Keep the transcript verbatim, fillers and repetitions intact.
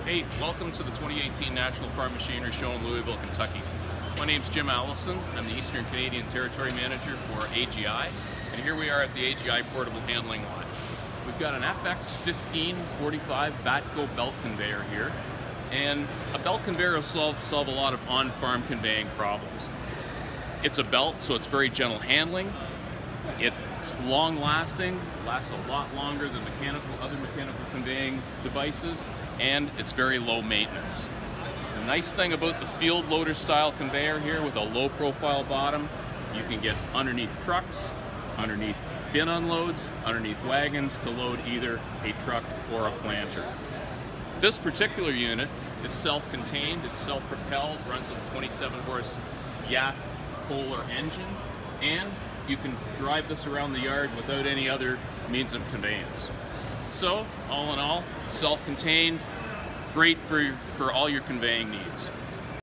Hey, welcome to the twenty eighteen National Farm Machinery Show in Louisville, Kentucky. My name's Jim Allison. I'm the Eastern Canadian Territory Manager for A G I, and here we are at the A G I Portable Handling Line. We've got an F X fifteen forty-five Batco belt conveyor here, and a belt conveyor will solve, solve a lot of on-farm conveying problems. It's a belt, so it's very gentle handling. It's long-lasting, lasts a lot longer than mechanical, other mechanical conveying devices, and it's very low maintenance. The nice thing about the field loader style conveyor here with a low profile bottom, you can get underneath trucks, underneath bin unloads, underneath wagons to load either a truck or a planter. This particular unit is self-contained, it's self-propelled, runs with a twenty-seven horse gas Kohler engine, and you can drive this around the yard without any other means of conveyance. So, all in all, self-contained, great for, for all your conveying needs.